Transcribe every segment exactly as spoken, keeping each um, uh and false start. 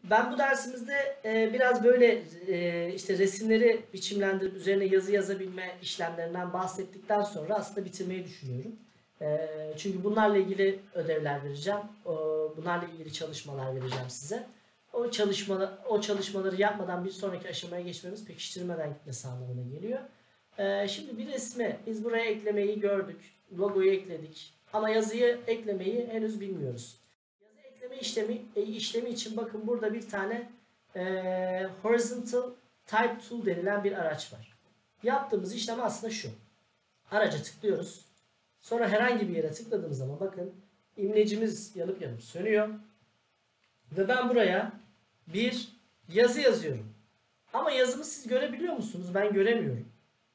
Ben bu dersimizde e, biraz böyle e, işte resimleri biçimlendirip üzerine yazı yazabilme işlemlerinden bahsettikten sonra aslında bitirmeyi düşünüyorum. E, çünkü bunlarla ilgili ödevler vereceğim. O, bunlarla ilgili çalışmalar vereceğim size. O çalışmaları, o çalışmaları yapmadan bir sonraki aşamaya geçmemiz pekiştirmeden gitmesi anlamına geliyor. E, şimdi bir resmi biz buraya eklemeyi gördük. Logoyu ekledik. Ama yazıyı eklemeyi henüz bilmiyoruz. Ekleme işlemi e, işlemi için bakın burada bir tane e, horizontal type tool denilen bir araç var. Yaptığımız işlem aslında şu. Araca tıklıyoruz. Sonra herhangi bir yere tıkladığımız zaman bakın imlecimiz yanıp yanıp sönüyor. Ve ben buraya bir yazı yazıyorum. Ama yazımı siz görebiliyor musunuz? Ben göremiyorum.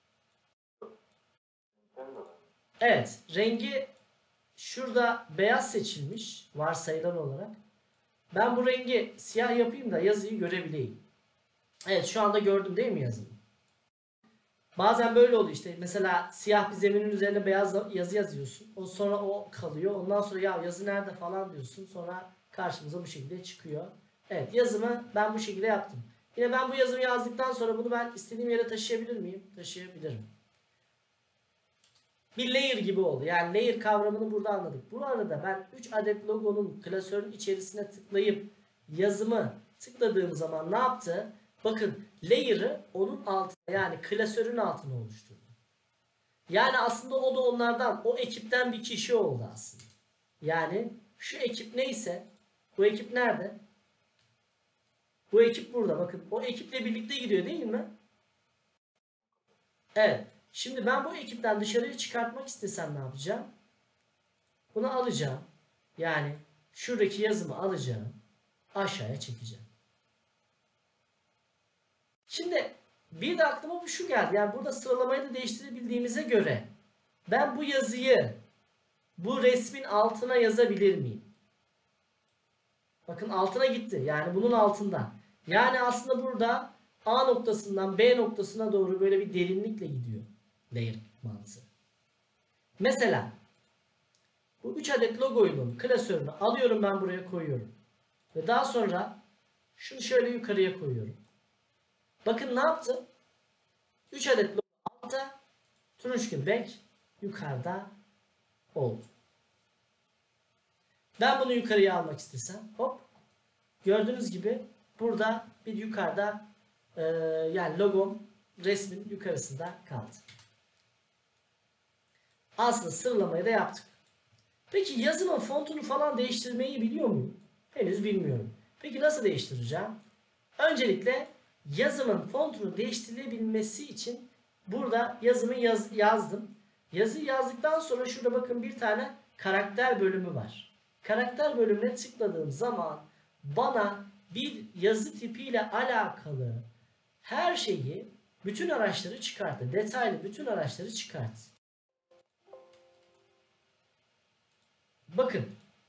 Evet, rengi şurada beyaz seçilmiş varsayılan olarak. Ben bu rengi siyah yapayım da yazıyı görebileyim. Evet, şu anda gördüm değil mi yazıyı? Bazen böyle oluyor işte. Mesela siyah bir zeminin üzerine beyaz yazı yazıyorsun. O sonra o kalıyor. Ondan sonra ya yazı nerede falan diyorsun. Sonra karşımıza bu şekilde çıkıyor. Evet, yazımı ben bu şekilde yaptım. Yine ben bu yazımı yazdıktan sonra bunu ben istediğim yere taşıyabilir miyim? Taşıyabilirim. Bir layer gibi oldu. Yani layer kavramını burada anladık. Bu arada ben üç adet logonun klasörün içerisine tıklayıp yazımı tıkladığım zaman ne yaptı? Bakın layer'ı onun altına yani klasörün altına oluşturdu. Yani aslında o da onlardan, o ekipten bir kişi oldu aslında. Yani şu ekip neyse, bu ekip nerede? Bu ekip burada. Bakın o ekiple birlikte gidiyor değil mi? Evet. Şimdi ben bu ekipten dışarıya çıkartmak istesem ne yapacağım? Bunu alacağım. Yani şuradaki yazımı alacağım. Aşağıya çekeceğim. Şimdi bir de aklıma bu şu geldi. Yani burada sıralamayı da değiştirebildiğimize göre ben bu yazıyı bu resmin altına yazabilir miyim? Bakın altına gitti. Yani bunun altında. Yani aslında burada A noktasından B noktasına doğru böyle bir derinlikle gidiyor. Layer mantığı. Mesela bu üç adet logoyunun klasörünü alıyorum ben buraya koyuyorum. Ve daha sonra şunu şöyle yukarıya koyuyorum. Bakın ne yaptı? üç adet logo altta, turunçgil back yukarıda oldu. Ben bunu yukarıya almak istesem hop gördüğünüz gibi burada bir yukarıda e, yani logom resmin yukarısında kaldı. Aslında sıralamayı da yaptık. Peki yazımın fontunu falan değiştirmeyi biliyor muyum? Henüz bilmiyorum. Peki nasıl değiştireceğim? Öncelikle yazımın fontunu değiştirilebilmesi için burada yazımı yaz, yazdım. Yazıyı yazdıktan sonra şurada bakın bir tane karakter bölümü var. Karakter bölümüne tıkladığım zaman bana bir yazı tipiyle alakalı her şeyi, bütün araçları çıkarttı. Detaylı bütün araçları çıkarttı. Bakın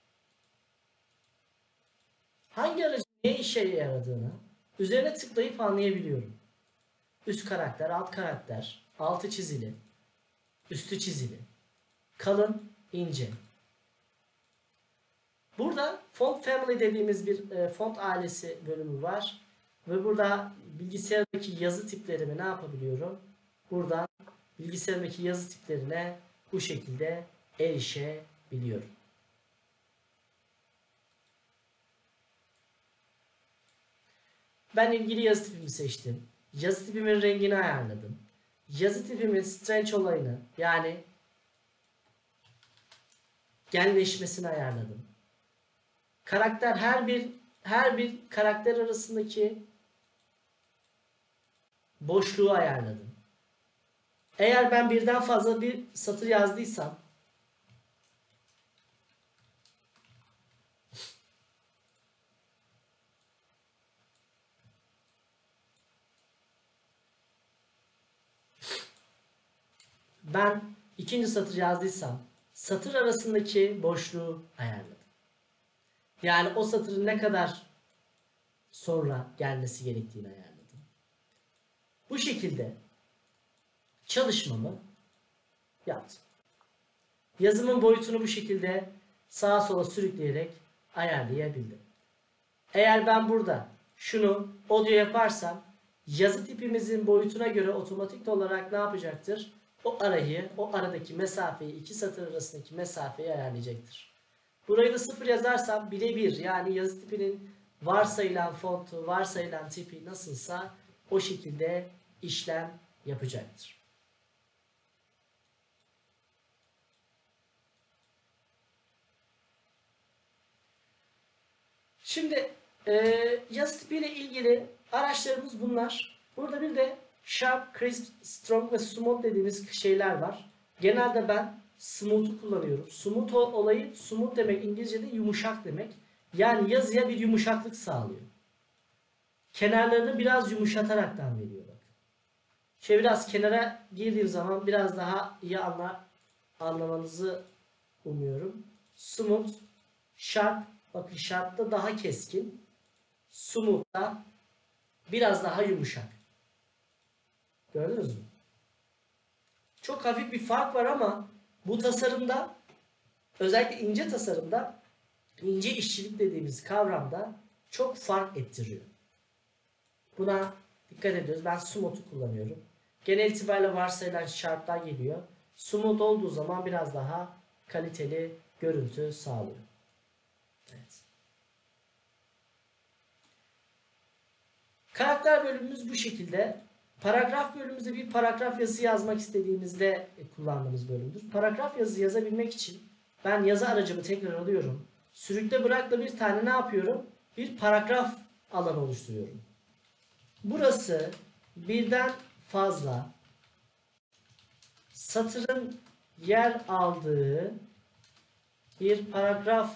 hangi aracın ne işe yaradığını üzerine tıklayıp anlayabiliyorum. Üst karakter, alt karakter, altı çizili, üstü çizili, kalın, ince. Burada font family dediğimiz bir e, font ailesi bölümü var. Ve burada bilgisayardaki yazı tiplerimi ne yapabiliyorum? Buradan bilgisayardaki yazı tiplerine bu şekilde erişebiliyorum. Ben ilgili yazı tipimi seçtim. Yazı tipimin rengini ayarladım. Yazı tipimin stretch olayını yani genleşmesini ayarladım. Karakter her bir her bir karakter arasındaki boşluğu ayarladım. Eğer ben birden fazla bir satır yazdıysam ben ikinci satır yazdıysam satır arasındaki boşluğu ayarladım. Yani o satırın ne kadar sonra gelmesi gerektiğini ayarladım. Bu şekilde çalışmamı yaptım. Yazımın boyutunu bu şekilde sağa sola sürükleyerek ayarlayabildim. Eğer ben burada şunu audio yaparsam yazı tipimizin boyutuna göre otomatik olarak ne yapacaktır? O arayı, o aradaki mesafeyi, iki satır arasındaki mesafeyi ayarlayacaktır. Burayı da sıfır yazarsam birebir, yani yazı tipinin varsayılan fontu, varsayılan tipi nasılsa o şekilde işlem yapacaktır. Şimdi e, yazı tipiyle ilgili araçlarımız bunlar. Burada bir de Sharp, Crisp, Strong ve Smooth dediğimiz şeyler var. Genelde ben Smooth'u kullanıyorum. Smooth olayı, smooth demek İngilizce'de yumuşak demek. Yani yazıya bir yumuşaklık sağlıyor. Kenarlarını biraz yumuşataraktan veriyor. Bak. Şöyle biraz kenara girdiğim zaman biraz daha iyi anla, anlamanızı umuyorum. Smooth, Sharp, bakın Sharp'ta daha keskin, Smooth'ta biraz daha yumuşak. Gördünüz mü? Çok hafif bir fark var ama bu tasarımda, özellikle ince tasarımda, ince işçilik dediğimiz kavramda çok fark ettiriyor. Buna dikkat ediyoruz. Ben Smooth'u kullanıyorum. Genel itibariyle varsayılan Sharp'tan geliyor. Smooth olduğu zaman biraz daha kaliteli görüntü sağlıyor. Evet. Karakter bölümümüz bu şekilde. Paragraf bölümümüzde bir paragraf yazısı yazmak istediğimizde kullandığımız bölümdür. Paragraf yazısı yazabilmek için ben yazı aracımı tekrar alıyorum. Sürükle bırakla bir tane ne yapıyorum? Bir paragraf alanı oluşturuyorum. Burası birden fazla satırın yer aldığı bir paragraf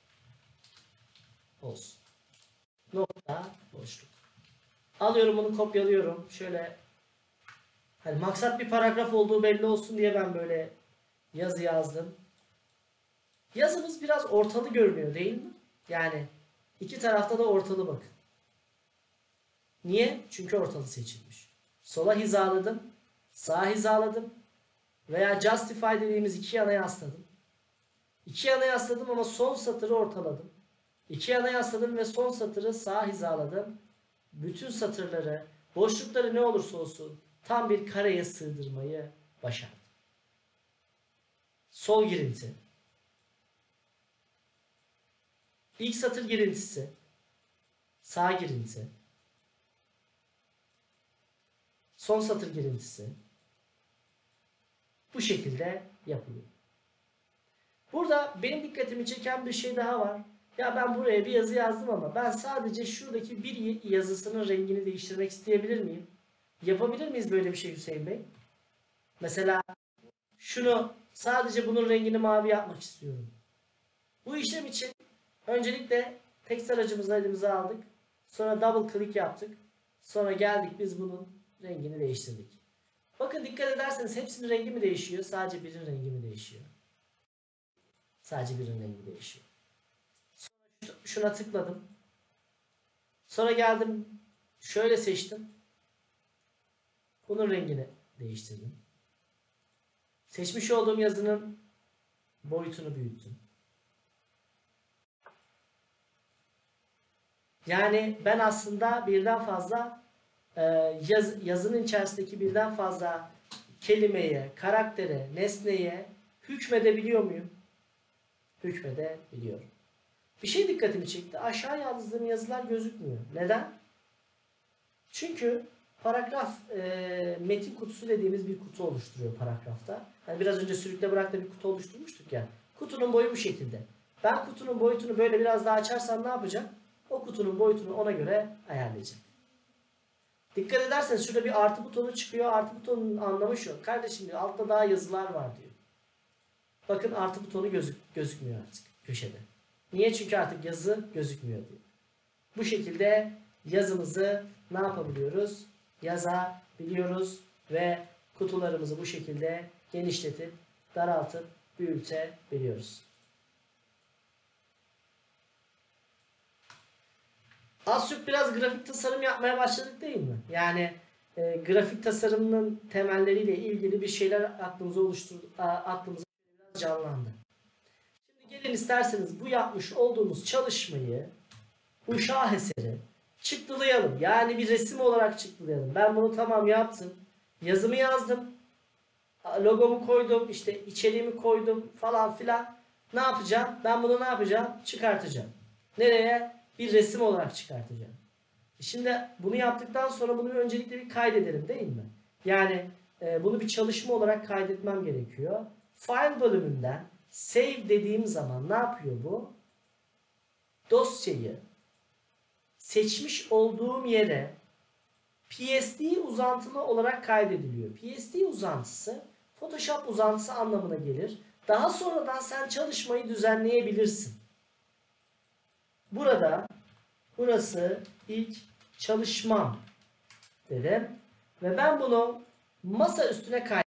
olsun. Nokta boşluk. Alıyorum bunu, kopyalıyorum. Şöyle, hani maksat bir paragraf olduğu belli olsun diye ben böyle yazı yazdım. Yazımız biraz ortalı görünüyor değil mi? Yani iki tarafta da ortalı bakın. Niye? Çünkü ortalı seçilmiş. Sola hizaladım, sağa hizaladım veya justify dediğimiz iki yana yasladım. İki yana yasladım ama son satırı ortaladım. İki yana yasladım ve son satırı sağa hizaladım. Bütün satırları, boşlukları ne olursa olsun tam bir kareye sığdırmayı başardım. Sol girinti. İlk satır girintisi. Sağ girinti. Son satır girintisi. Bu şekilde yapılıyor. Burada benim dikkatimi çeken bir şey daha var. Ya ben buraya bir yazı yazdım ama ben sadece şuradaki bir yazısının rengini değiştirmek isteyebilir miyim? Yapabilir miyiz böyle bir şey Hüseyin Bey? Mesela şunu, sadece bunun rengini mavi yapmak istiyorum. Bu işlem için öncelikle text aracımızı elimize aldık. Sonra double click yaptık. Sonra geldik biz bunun rengini değiştirdik. Bakın dikkat ederseniz hepsinin rengi mi değişiyor? Sadece birinin rengi mi değişiyor? Sadece birinin rengi değişiyor. Sonra şuna tıkladım. Sonra geldim şöyle seçtim. Bunun rengini değiştirdim. Seçmiş olduğum yazının boyutunu büyüttüm. Yani ben aslında birden fazla e, yaz, yazının içerisindeki birden fazla kelimeye, karaktere, nesneye hükmedebiliyor muyum? Hükmedebiliyorum. Bir şey dikkatimi çekti. Aşağı yazdığım yazılar gözükmüyor. Neden? Çünkü paragraf e, metin kutusu dediğimiz bir kutu oluşturuyor paragrafta. Yani biraz önce sürükle bırak da bir kutu oluşturmuştuk ya. Kutunun boyu bu şekilde. Ben kutunun boyutunu böyle biraz daha açarsam ne yapacak? O kutunun boyutunu ona göre ayarlayacak. Dikkat ederseniz şurada bir artı butonu çıkıyor. Artı butonun anlamı şu. Kardeşim diyor, altta daha yazılar var diyor. Bakın artı butonu gözük gözükmüyor artık köşede. Niye? Çünkü artık yazı gözükmüyor diyor. Bu şekilde yazımızı ne yapabiliyoruz? Yazabiliyoruz ve kutularımızı bu şekilde genişletip, daraltıp, büyütebiliyoruz. Az çok biraz grafik tasarım yapmaya başladık değil mi? Yani e, grafik tasarımının temelleriyle ilgili bir şeyler aklımıza oluşturdu, aklımıza biraz canlandı. Şimdi gelin isterseniz bu yapmış olduğumuz çalışmayı bu şaheseri çıktılayalım. Yani bir resim olarak çıktılayalım. Ben bunu tamam yaptım. Yazımı yazdım. Logomu koydum. İşte içeriğimi koydum falan filan. Ne yapacağım? Ben bunu ne yapacağım? Çıkartacağım. Nereye? Bir resim olarak çıkartacağım. Şimdi bunu yaptıktan sonra bunu öncelikle bir kaydedelim değil mi? Yani e, bunu bir çalışma olarak kaydetmem gerekiyor. File bölümünden save dediğim zaman ne yapıyor bu? Dosyayı seçmiş olduğum yere P S D uzantılı olarak kaydediliyor. P S D uzantısı Photoshop uzantısı anlamına gelir. Daha sonradan sen çalışmayı düzenleyebilirsin. Burada burası ilk çalışmam dedim ve ben bunu masa üstüne kaydettim.